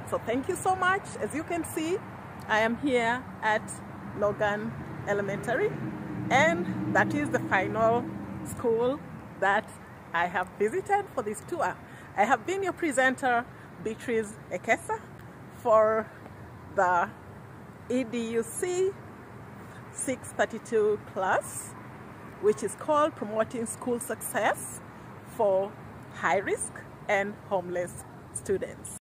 So thank you so much. As you can see, I am here at Logan Elementary, and that is the final school that I have visited for this tour. I have been your presenter, Beatrice Ekesa, for the EDUC 632 class, which is called Promoting School Success for High Risk and Homeless Students.